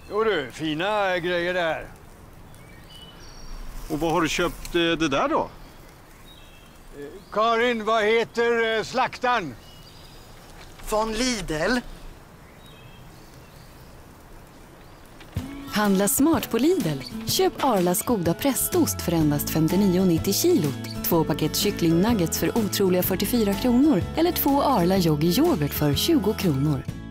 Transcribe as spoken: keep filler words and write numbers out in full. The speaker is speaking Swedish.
Jo du, fina grejer där. Och vad har du köpt det där då? Karin, vad heter slaktaren? Von Lidl. Handla smart på Lidl. Köp Arlas goda prästost för endast femtionio nittio kilot. Två paket kycklingnuggets för otroliga fyrtiofyra kronor. Eller två Arla yogi yoghurt för tjugo kronor.